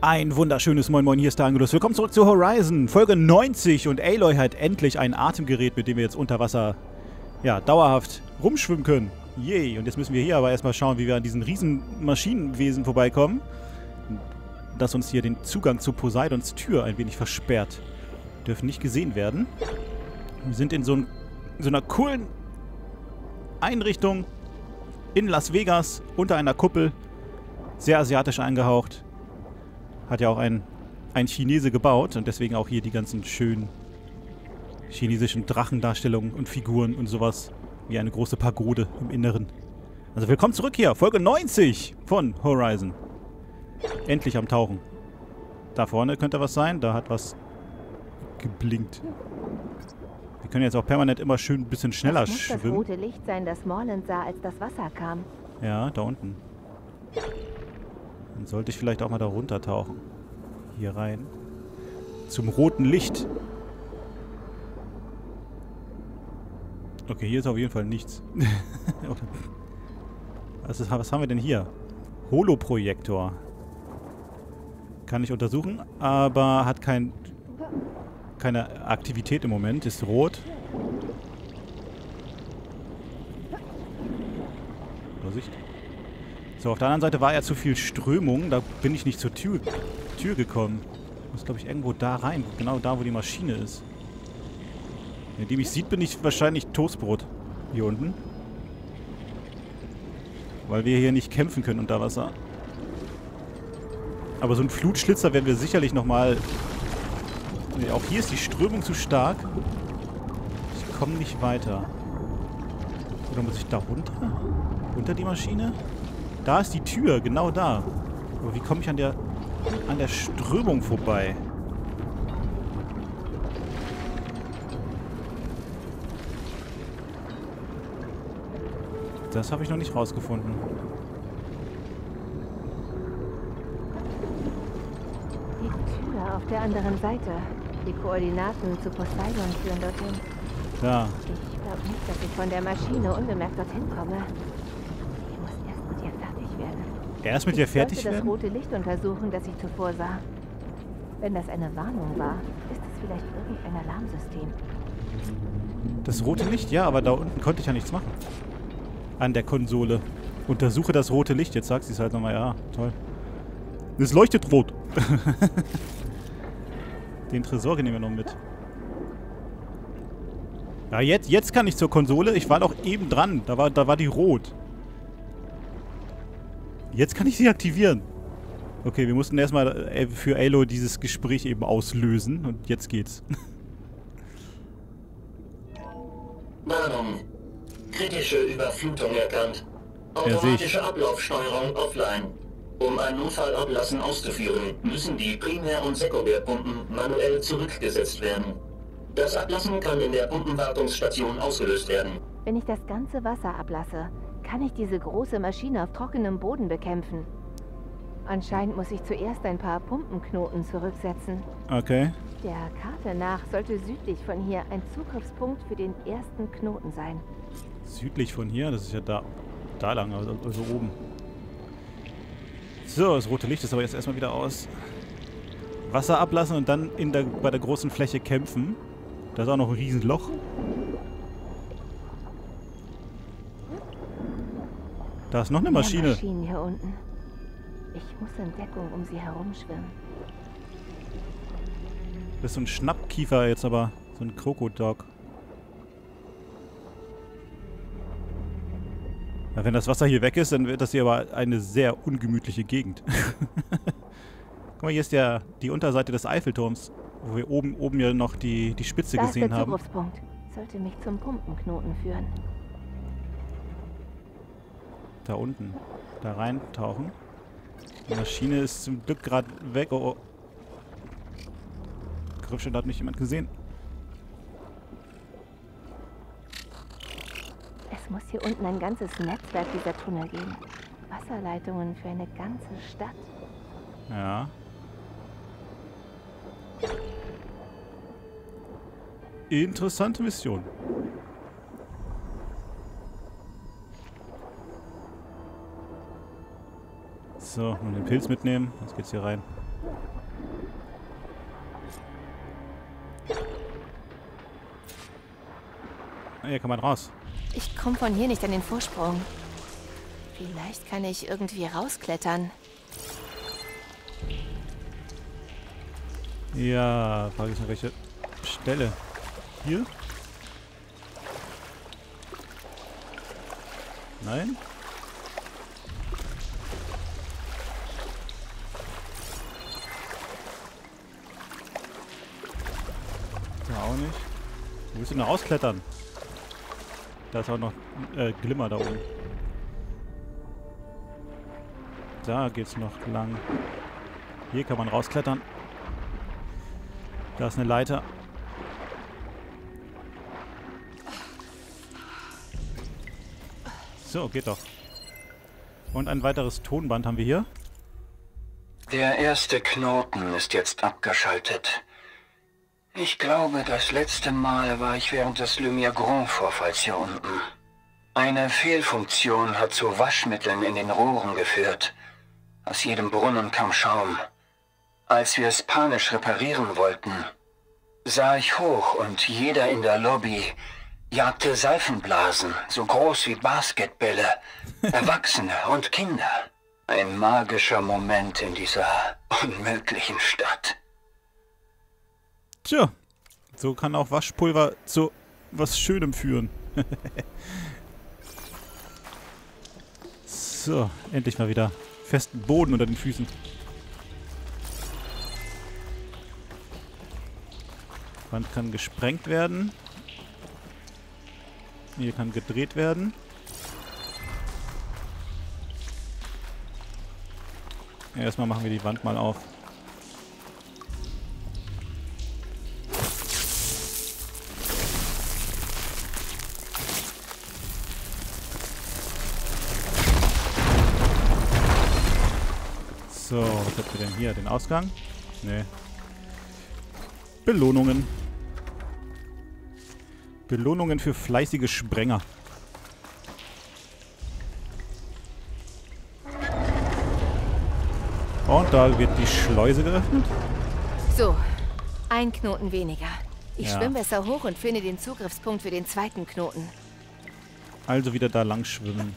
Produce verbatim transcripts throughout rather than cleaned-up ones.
Ein wunderschönes Moin Moin, hier ist der Angelus. Willkommen zurück zu Horizon, Folge neunzig. Und Aloy hat endlich ein Atemgerät, mit dem wir jetzt unter Wasser, ja, dauerhaft rumschwimmen können. Yay. Und jetzt müssen wir hier aber erstmal schauen, wie wir an diesen riesen Maschinenwesen vorbeikommen. Das uns hier den Zugang zu Poseidons Tür ein wenig versperrt. Dürfen nicht gesehen werden. Wir sind in so, ein, in so einer coolen Einrichtung in Las Vegas, unter einer Kuppel. Sehr asiatisch angehaucht. Hat ja auch ein, ein Chinese gebaut und deswegen auch hier die ganzen schönen chinesischen Drachendarstellungen und Figuren und sowas. Wie eine große Pagode im Inneren. Also willkommen zurück hier, Folge neunzig von Horizon. Endlich am Tauchen. Da vorne könnte was sein, da hat was geblinkt. Wir können jetzt auch permanent immer schön ein bisschen schneller das muss schwimmen. Das rote Licht sein, das Morland sah, als das Wasser kam. Ja, da unten. Dann sollte ich vielleicht auch mal da runter tauchen. Hier rein. Zum roten Licht. Okay, hier ist auf jeden Fall nichts. was, ist, was haben wir denn hier? Holoprojektor. Kann ich untersuchen, aber hat kein, keine Aktivität im Moment. Ist rot. Vorsicht. So, auf der anderen Seite war ja zu viel Strömung. Da bin ich nicht zur Tür, Tür gekommen. Ich muss, glaube ich, irgendwo da rein. Genau da, wo die Maschine ist. Wenn die mich sieht, bin ich wahrscheinlich Toastbrot. Hier unten. Weil wir hier nicht kämpfen können unter Wasser. Aber so ein Flutschlitzer werden wir sicherlich nochmal... Nee, auch hier ist die Strömung zu stark. Ich komme nicht weiter. Oder muss ich da runter? Unter die Maschine? Da ist die Tür, genau da. Aber wie komme ich an der, an der Strömung vorbei? Das habe ich noch nicht rausgefunden. Die Tür auf der anderen Seite. Die Koordinaten zu Poseidon führen dorthin. Da. Ich glaube nicht, dass ich von der Maschine unbemerkt dorthin komme. Erst mit dir fertig werden? Ich sollte werden? das rote Licht untersuchen, das ich zuvor sah. Wenn das eine Warnung war, ist es vielleicht irgendein Alarmsystem. Das rote Licht? Ja, aber da unten konnte ich ja nichts machen. An der Konsole. Untersuche das rote Licht. Jetzt sagt sie es halt nochmal. Ja, toll. Es leuchtet rot. Den Tresor nehmen wir noch mit. Ja, jetzt, jetzt kann ich zur Konsole. Ich war doch eben dran. Da war, da war die rot. Jetzt kann ich sie aktivieren. Okay, wir mussten erstmal äh, für Aloy dieses Gespräch eben auslösen. Und jetzt geht's. Warnung. Kritische Überflutung erkannt. Automatische Ablaufsteuerung offline. Um ein Notfallablassen auszuführen, müssen die Primär- und Sekundärpumpen manuell zurückgesetzt werden. Das Ablassen kann in der Pumpenwartungsstation ausgelöst werden. Wenn ich das ganze Wasser ablasse, kann ich diese große Maschine auf trockenem Boden bekämpfen. Anscheinend muss ich zuerst ein paar Pumpenknoten zurücksetzen. Okay. Der Karte nach sollte südlich von hier ein Zugriffspunkt für den ersten Knoten sein. Südlich von hier? Das ist ja da, da lang, also, also oben. So, das rote Licht ist aber jetzt erstmal wieder aus. Wasser ablassen und dann in der, bei der großen Fläche kämpfen. Da ist auch noch ein Riesenloch. Da ist noch eine Maschine. Maschinen hier unten. Ich muss in Deckung um sie herum schwimmen. Das ist so ein Schnappkiefer jetzt aber. So ein Krokodok. Ja, wenn das Wasser hier weg ist, dann wird das hier aber eine sehr ungemütliche Gegend. Guck mal, hier ist der, die Unterseite des Eiffelturms, wo wir oben, oben ja noch die, die Spitze da gesehen ist der haben. Zugriffspunkt. Sollte mich zum Pumpenknoten führen. Da unten. Da reintauchen. Die Maschine ist zum Glück gerade weg. Oh, oh. Griffstelle hat mich jemand gesehen. Es muss hier unten ein ganzes Netzwerk dieser Tunnel geben. Wasserleitungen für eine ganze Stadt. Ja. Interessante Mission. So, mal den Pilz mitnehmen. Jetzt geht's hier rein. Hier kann man raus. Ich komme von hier nicht an den Vorsprung. Vielleicht kann ich irgendwie rausklettern. Ja, frage ich noch welche Stelle. Hier? Nein? Da auch nicht. Wo willst du denn rausklettern? Da ist auch noch äh, Glimmer da oben. Da geht's noch lang. Hier kann man rausklettern. Da ist eine Leiter. So, geht doch. Und ein weiteres Tonband haben wir hier. Der erste Knoten ist jetzt abgeschaltet. Ich glaube, das letzte Mal war ich während des Lumière Grand-Vorfalls hier unten. Eine Fehlfunktion hat zu Waschmitteln in den Rohren geführt. Aus jedem Brunnen kam Schaum. Als wir es panisch reparieren wollten, sah ich hoch und jeder in der Lobby jagte Seifenblasen, so groß wie Basketbälle, Erwachsene und Kinder. Ein magischer Moment in dieser unmöglichen Stadt. Tja, so kann auch Waschpulver zu was Schönem führen. So, endlich mal wieder festen Boden unter den Füßen. Wand kann gesprengt werden. Hier kann gedreht werden. Erstmal machen wir die Wand mal auf. So, was habt ihr denn hier? Den Ausgang? Nee. Belohnungen. Belohnungen für fleißige Sprenger. Und da wird die Schleuse geöffnet. So, ein Knoten weniger. Ich Ja. schwimme besser hoch und finde den Zugriffspunkt für den zweiten Knoten. Also wieder da lang schwimmen.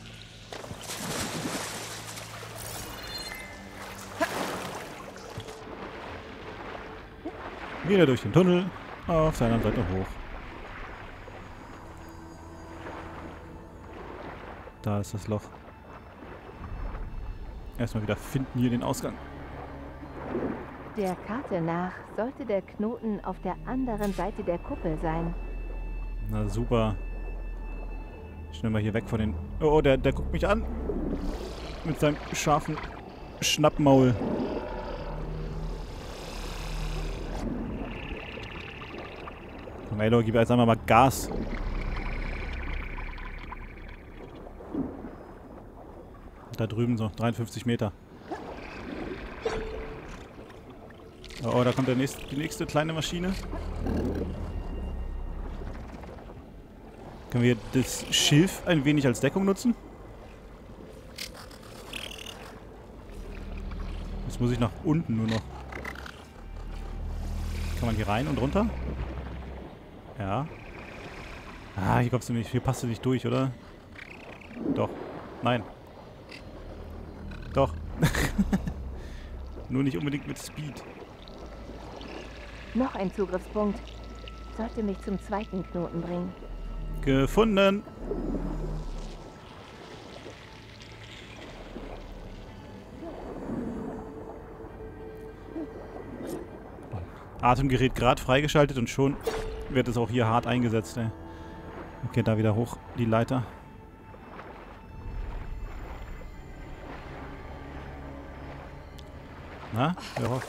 Wieder durch den Tunnel, auf der anderen Seite hoch. Da ist das Loch. Erstmal wieder finden hier den Ausgang. Der Karte nach sollte der Knoten auf der anderen Seite der Kuppel sein. Na super. Schnell mal hier weg von den... Oh, der, der guckt mich an. Mit seinem scharfen Schnappmaul. Komm, Aloy, gib jetzt einmal mal Gas. Da drüben so, dreiundfünfzig Meter. Oh, oh, da kommt der nächste, die nächste kleine Maschine. Können wir das Schilf ein wenig als Deckung nutzen? Jetzt muss ich nach unten nur noch. Kann man hier rein und runter? Ja. Ah, hier kommst du nicht. Hier passt du nicht durch, oder? Doch. Nein. Doch. Nur nicht unbedingt mit Speed. Noch ein Zugriffspunkt. Sollte mich zum zweiten Knoten bringen. Gefunden. Atemgerät gerade freigeschaltet und schon wird es auch hier hart eingesetzt. Ey. Okay, da wieder hoch die Leiter. Na, wer hofft?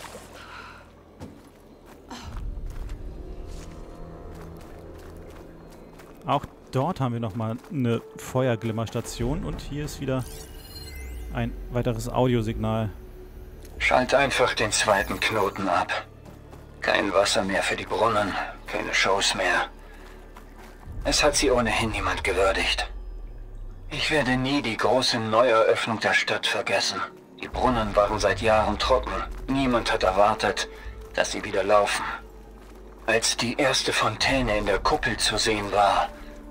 Auch dort haben wir nochmal eine Feuerglimmerstation und hier ist wieder ein weiteres Audiosignal. Schalt einfach den zweiten Knoten ab. Kein Wasser mehr für die Brunnen, keine Shows mehr. Es hat sie ohnehin niemand gewürdigt. Ich werde nie die große Neueröffnung der Stadt vergessen. Die Brunnen waren seit Jahren trocken. Niemand hat erwartet, dass sie wieder laufen. Als die erste Fontäne in der Kuppel zu sehen war,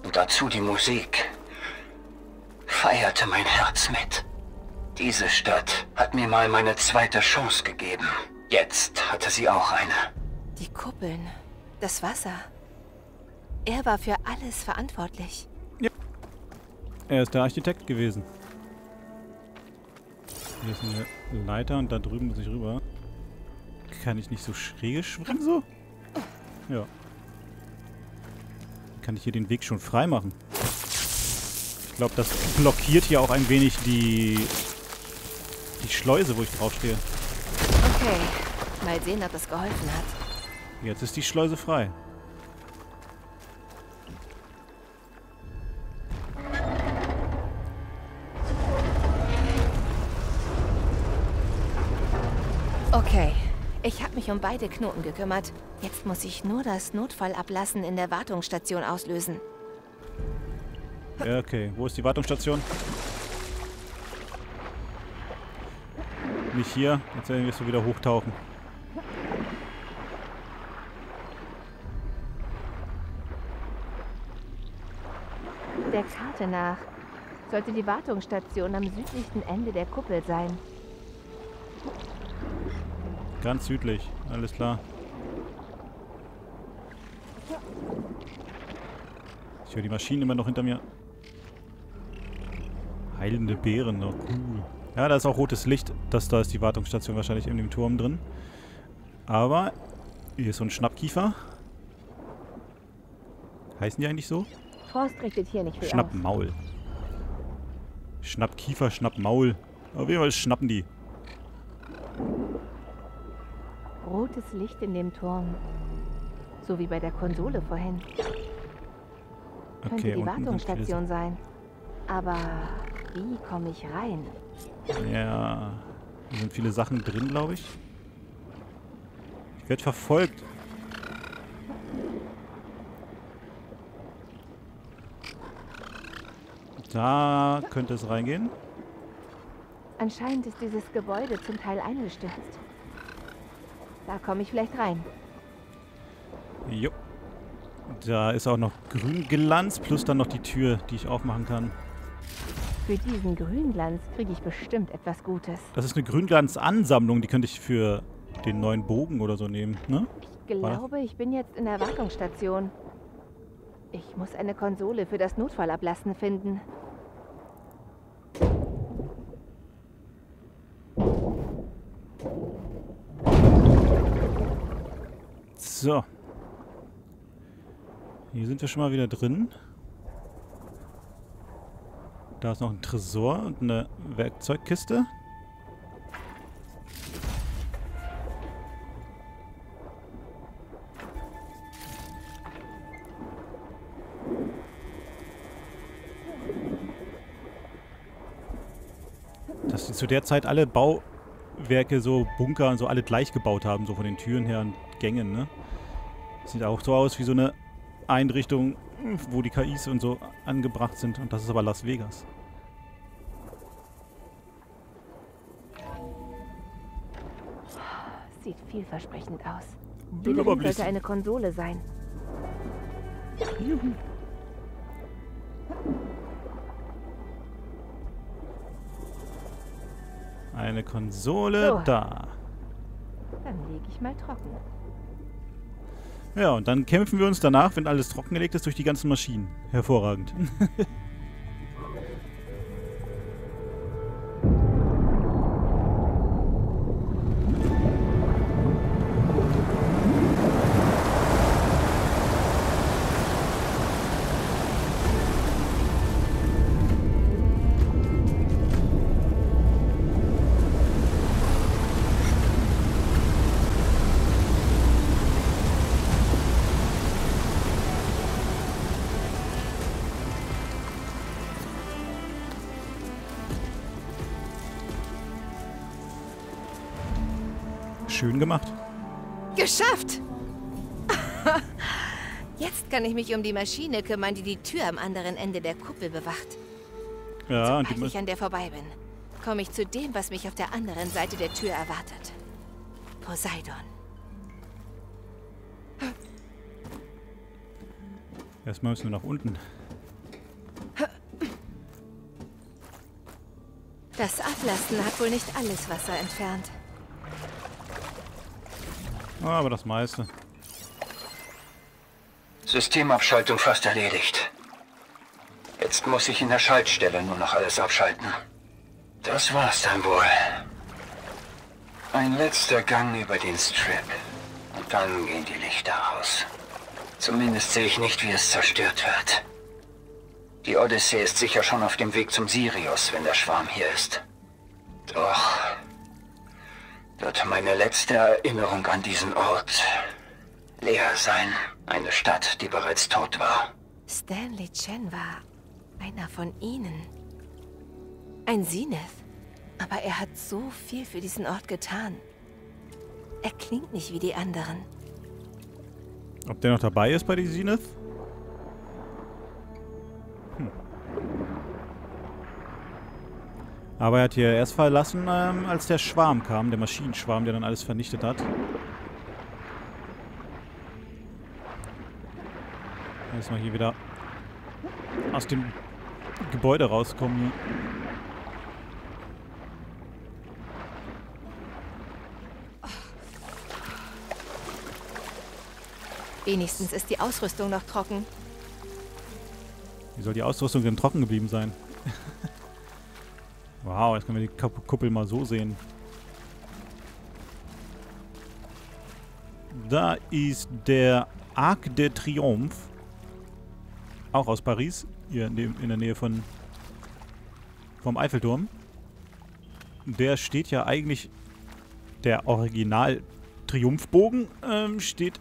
Und dazu die Musik. Feierte mein Herz mit. Diese Stadt hat mir mal meine zweite Chance gegeben. Jetzt hatte sie auch eine. Die Kuppeln, das Wasser. Er war für alles verantwortlich. Ja. Er ist der Architekt gewesen. Hier ist eine Leiter und da drüben muss ich rüber. Kann ich nicht so schräge schwimmen so? Ja. Kann ich hier den Weg schon frei machen? Ich glaube, das blockiert hier auch ein wenig die, die Schleuse, wo ich draufstehe. Okay, mal sehen, ob das geholfen hat. Jetzt ist die Schleuse frei. Okay, ich habe mich um beide Knoten gekümmert. Jetzt muss ich nur das Notfallablassen in der Wartungsstation auslösen. Ja, okay. Wo ist die Wartungsstation? Nicht hier. Jetzt werden wir so wieder hochtauchen. Der Karte nach sollte die Wartungsstation am südlichsten Ende der Kuppel sein. Ganz südlich. Alles klar. Ich höre die Maschinen immer noch hinter mir. Heilende Beeren, oh cool. Ja, da ist auch rotes Licht. Das da ist die Wartungsstation wahrscheinlich in dem Turm drin. Aber hier ist so ein Schnappkiefer. Heißen die eigentlich so? Frost richtet hier nicht viel Schnappmaul. Schnappkiefer, Schnappmaul. Auf jeden Fall schnappen die. Rotes Licht in dem Turm. So wie bei der Konsole vorhin. Okay, Könnte die unten sind Wartungsstation sein. Aber wie komme ich rein? Ja, da sind viele Sachen drin, glaube ich. Ich werde verfolgt. Da könnte es reingehen. Anscheinend ist dieses Gebäude zum Teil eingestürzt. Da komme ich vielleicht rein. Jo. Da ist auch noch Grünglanz, plus dann noch die Tür, die ich aufmachen kann. Für diesen Grünglanz kriege ich bestimmt etwas Gutes. Das ist eine Grünglanz-Ansammlung, die könnte ich für den neuen Bogen oder so nehmen, ne? Ich glaube, ich bin jetzt in der Wartungsstation. Ich muss eine Konsole für das Notfallablassen finden. So. Hier sind wir schon mal wieder drin. Da ist noch ein Tresor und eine Werkzeugkiste. Dass sie zu der Zeit alle Bauwerke, so Bunker und so alle gleich gebaut haben, so von den Türen her und Gängen, ne? Sieht auch so aus wie so eine Einrichtung, wo die K Is und so angebracht sind. Und das ist aber Las Vegas. Sieht vielversprechend aus. Will Hier aber drin blitzen. sollte eine Konsole sein. Juhu. Eine Konsole So. da. Dann lege ich mal trocken. Ja, und dann kämpfen wir uns danach, wenn alles trockengelegt ist, durch die ganzen Maschinen. Hervorragend. Schön gemacht. Geschafft! Jetzt kann ich mich um die Maschine kümmern, die die Tür am anderen Ende der Kuppel bewacht. Ja, und die Sobald ich an der vorbei bin, komme ich zu dem, was mich auf der anderen Seite der Tür erwartet. Poseidon. Erstmal müssen wir nach unten. Das Ablasten hat wohl nicht alles Wasser entfernt. Aber das meiste. Systemabschaltung fast erledigt. Jetzt muss ich in der Schaltstelle nur noch alles abschalten. Das war's dann wohl. Ein letzter Gang über den Strip. Und dann gehen die Lichter aus. Zumindest sehe ich nicht, wie es zerstört wird. Die Odyssee ist sicher schon auf dem Weg zum Sirius, wenn der Schwarm hier ist. Doch wird meine letzte Erinnerung an diesen Ort leer sein. Eine Stadt, die bereits tot war. Stanley Chen war einer von ihnen. Ein Zenith. Aber er hat so viel für diesen Ort getan. Er klingt nicht wie die anderen. Ob der noch dabei ist bei den Zenith? Hm. Aber er hat hier erst verlassen, ähm, als der Schwarm kam, der Maschinenschwarm, der dann alles vernichtet hat. Erstmal hier wieder aus dem Gebäude rauskommen. Wenigstens ist die Ausrüstung noch trocken. Wie soll die Ausrüstung denn trocken geblieben sein? Wow, jetzt können wir die Kuppel mal so sehen. Da ist der Arc de Triomphe. Auch aus Paris. Hier in, dem, in der Nähe von vom Eiffelturm. Der steht ja eigentlich... Der Original-Triumphbogen ähm, steht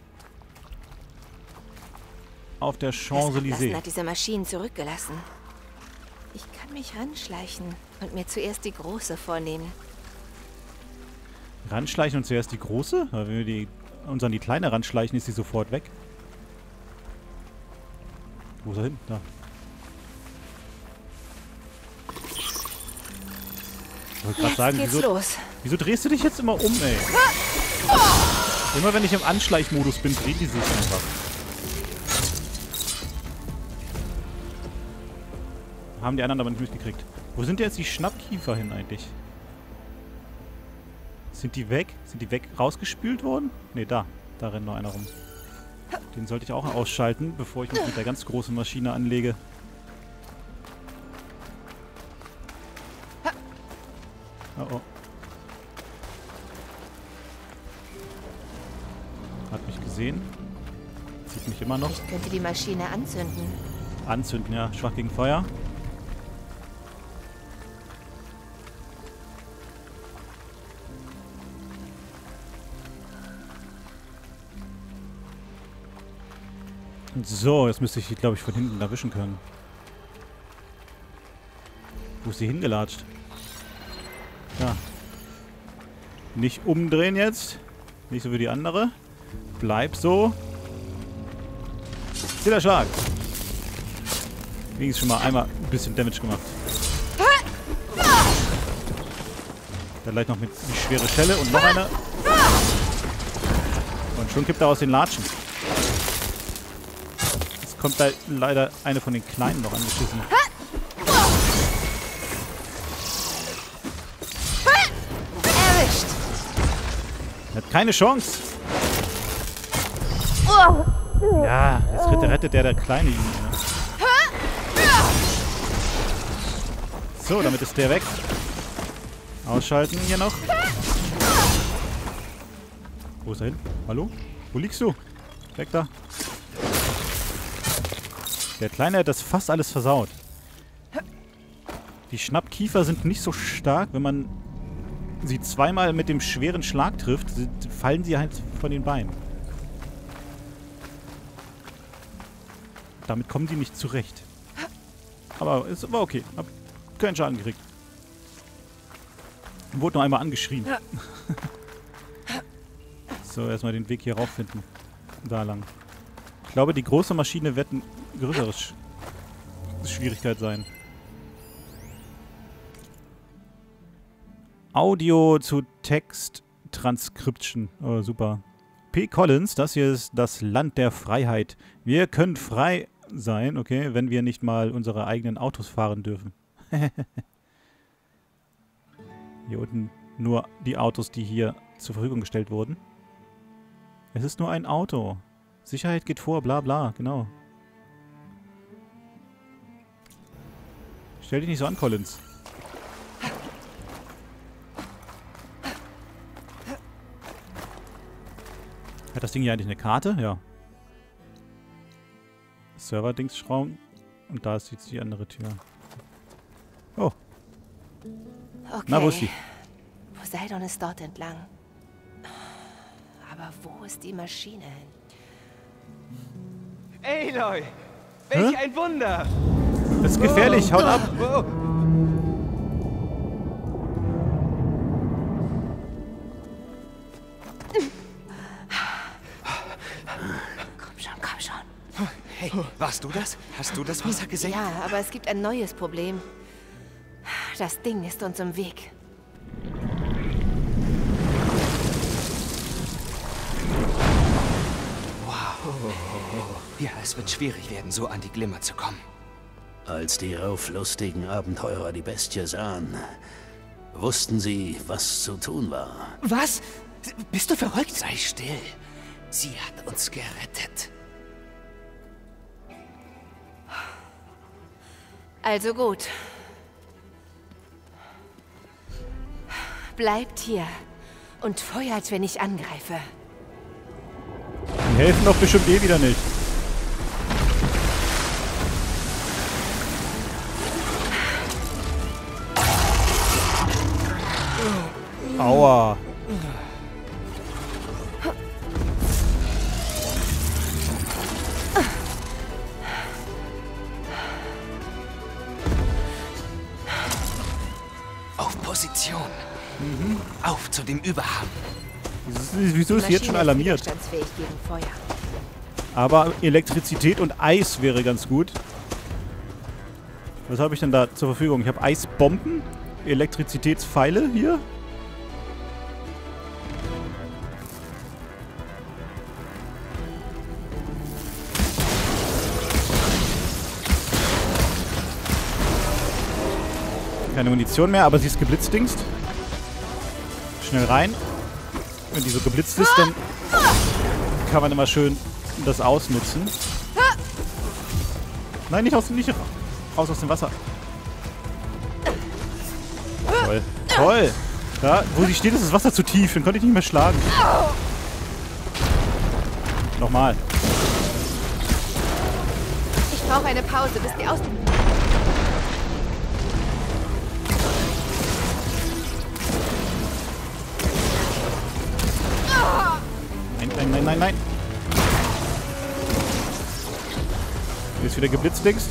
auf der Champs-Élysées. Das hat diese Maschinen zurückgelassen. Ich kann mich ranschleichen und mir zuerst die große vornehmen. Ranschleichen und zuerst die große? Weil wenn wir die, uns an die kleine ranschleichen, ist sie sofort weg. Wo ist er hin? Da. Ich wollte gerade sagen, geht's wieso, los. wieso drehst du dich jetzt immer um, ey? Immer wenn ich im Anschleichmodus bin, drehen die sich einfach. Haben die anderen aber nicht mitgekriegt. Wo sind jetzt die Schnappkiefer hin eigentlich? Sind die weg? Sind die weg rausgespült worden? Ne, da. Da rennt noch einer rum. Den sollte ich auch ausschalten, bevor ich mich mit der ganz großen Maschine anlege. Oh oh. Hat mich gesehen. Sieht mich immer noch. Ich könnte die Maschine anzünden. Anzünden, ja. Schwach gegen Feuer. So, jetzt müsste ich die, glaube ich, von hinten erwischen können. Wo ist sie hingelatscht? Ja. Nicht umdrehen jetzt. Nicht so wie die andere. Bleib so. Zähler Schlag. Wenigstens schon mal einmal ein bisschen Damage gemacht. Dann gleich noch mit die schwere Schelle und noch eine. Und schon kippt er aus den Latschen. Kommt da leider eine von den Kleinen noch angeschissen. Erwischt! Er hat keine Chance. Ja, jetzt rettet, rettet der der Kleine ihn. So, damit ist der weg. Ausschalten hier noch. Wo ist er hin? Hallo? Wo liegst du? Weg da. Der Kleine hat das fast alles versaut. Die Schnappkiefer sind nicht so stark. Wenn man sie zweimal mit dem schweren Schlag trifft, fallen sie halt von den Beinen. Damit kommen die nicht zurecht. Aber es war okay. Hab keinen Schaden gekriegt. Wurde noch einmal angeschrien. So, erstmal den Weg hier rauf finden. Da lang. Ich glaube, die große Maschine wird ein größere Sch Schwierigkeit sein. Audio zu Text Transcription. Oh, super. P. Collins, das hier ist das Land der Freiheit. Wir können frei sein, okay, wenn wir nicht mal unsere eigenen Autos fahren dürfen. Hier unten nur die Autos, die hier zur Verfügung gestellt wurden. Es ist nur ein Auto. Sicherheit geht vor, bla bla, genau. Stell dich nicht so an, Collins. Hat das Ding hier eigentlich eine Karte? Ja. Server-Dings-Schraum. Und da ist jetzt die andere Tür. Oh. Okay. Na, wo ist sie? Poseidon ist dort entlang. Aber wo ist die Maschine hin? Aloy! Welch Hä? ein Wunder! Das ist gefährlich, haut ab! Oh. Komm schon, komm schon. Hey, warst du das? Hast du das Wasser gesehen? Ja, aber es gibt ein neues Problem. Das Ding ist uns im Weg. Ja, es wird schwierig werden, so an die Glimmer zu kommen. Als die rauflustigen Abenteurer die Bestie sahen, wussten sie, was zu tun war. Was? Bist du verrückt? Sei still. Sie hat uns gerettet. Also gut. Bleibt hier und feuert, wenn ich angreife. Die helfen doch bestimmt eh wieder nicht. Aua. Auf Position. Mhm. Auf zu dem Überhang. Wieso ist sie jetzt schon alarmiert? Widerstandsfähig gegen Feuer. Aber Elektrizität und Eis wäre ganz gut. Was habe ich denn da zur Verfügung? Ich habe Eisbomben, Elektrizitätspfeile hier. Keine Munition mehr, aber sie ist geblitzdingst. Schnell rein. Wenn die so geblitzt ist, dann kann man immer schön das ausnutzen. Nein, nicht aus, nicht raus aus dem Wasser. Toll. Toll. Da, wo sie steht, ist das Wasser zu tief. Dann konnte ich nicht mehr schlagen. Nochmal. Ich brauche eine Pause, bis die aus... Nein, nein, nein, nein, nein. Hier ist wieder geblitzt links.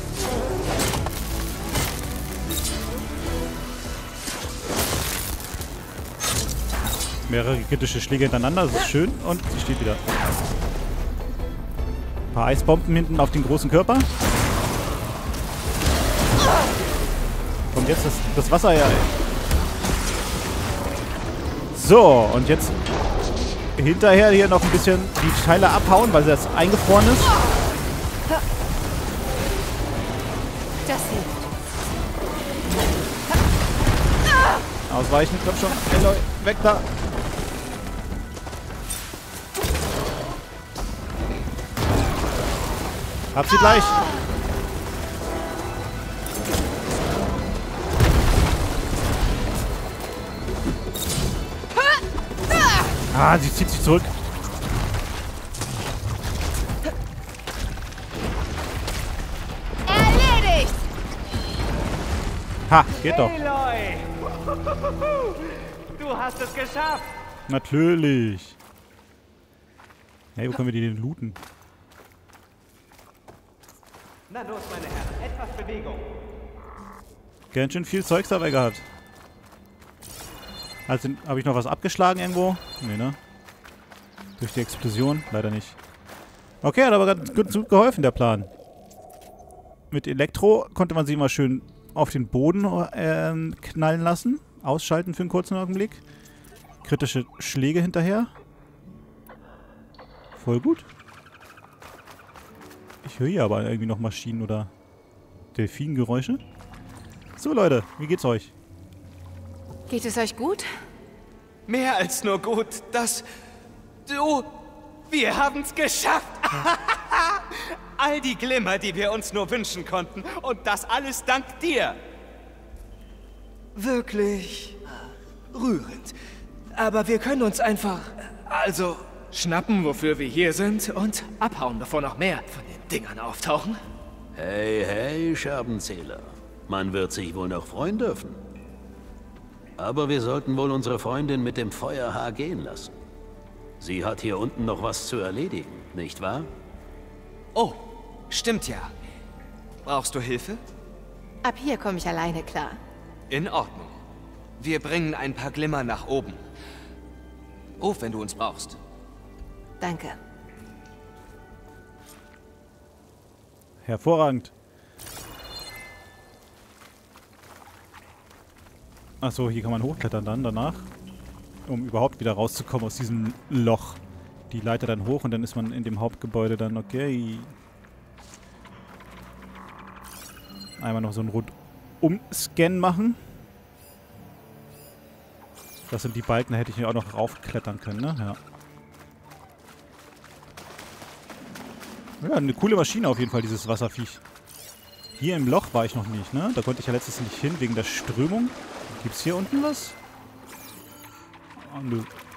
Mehrere kritische Schläge hintereinander, das ist schön. Und sie steht wieder. Ein paar Eisbomben hinten auf den großen Körper. Kommt jetzt das, das Wasser her. So, und jetzt hinterher hier noch ein bisschen die Teile abhauen, weil das eingefroren ist. Das hilft. Ausweichen, komm schon. Aloy, weg da. Hab sie gleich. Ah, sie zieht sich zurück. Erledigt! Ha, geht doch. Aloy! Du hast es geschafft! Natürlich. Hey, wo können wir die denn looten? Na los, meine Herren, etwas Bewegung. Ganz schön viel Zeugs dabei gehabt. Also, habe ich noch was abgeschlagen irgendwo? Nee, ne? Durch die Explosion? Leider nicht. Okay, hat aber ganz gut, gut geholfen, der Plan. Mit Elektro konnte man sie immer schön auf den Boden äh, knallen lassen. Ausschalten für einen kurzen Augenblick. Kritische Schläge hinterher. Voll gut. Ich höre hier aber irgendwie noch Maschinen oder Delfingeräusche. So, Leute, wie geht's euch? Geht es euch gut? Mehr als nur gut, das... Du... Wir haben's geschafft! All die Glimmer, die wir uns nur wünschen konnten. Und das alles dank dir. Wirklich rührend. Aber wir können uns einfach... Also... schnappen, wofür wir hier sind und abhauen, bevor noch mehr von den Dingern auftauchen. Hey, hey, Scherbenzähler. Man wird sich wohl noch freuen dürfen. Aber wir sollten wohl unsere Freundin mit dem Feuerhaar gehen lassen. Sie hat hier unten noch was zu erledigen, nicht wahr? Oh, stimmt ja. Brauchst du Hilfe? Ab hier komme ich alleine klar. In Ordnung. Wir bringen ein paar Glimmer nach oben. Ruf, wenn du uns brauchst. Danke. Hervorragend. Achso, hier kann man hochklettern dann danach, um überhaupt wieder rauszukommen aus diesem Loch. Die Leiter dann hoch und dann ist man in dem Hauptgebäude dann okay. Einmal noch so einen Rundum-Scan machen. Das sind die Balken, da hätte ich mir auch noch raufklettern können, ne? Ja. Ja, eine coole Maschine auf jeden Fall, dieses Wasserviech. Hier im Loch war ich noch nicht, ne? Da konnte ich ja letztens nicht hin, wegen der Strömung. Gibt's hier unten was? Oh, nö.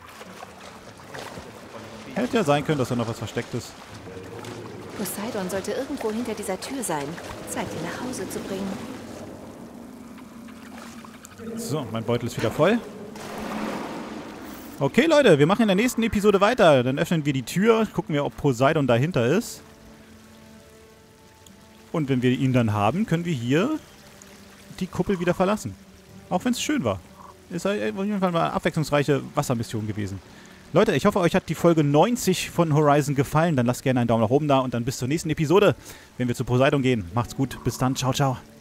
Hätte ja sein können, dass da noch was versteckt ist. Poseidon sollte irgendwo hinter dieser Tür sein. Zeit, ihn nach Hause zu bringen. So, mein Beutel ist wieder voll. Okay, Leute, wir machen in der nächsten Episode weiter. Dann öffnen wir die Tür, gucken wir, ob Poseidon dahinter ist. Und wenn wir ihn dann haben, können wir hier die Kuppel wieder verlassen. Auch wenn es schön war. Ist auf jeden Fall mal eine abwechslungsreiche Wassermission gewesen. Leute, ich hoffe, euch hat die Folge neunzig von Horizon gefallen. Dann lasst gerne einen Daumen nach oben da und dann bis zur nächsten Episode, wenn wir zu Poseidon gehen. Macht's gut, bis dann, ciao, ciao.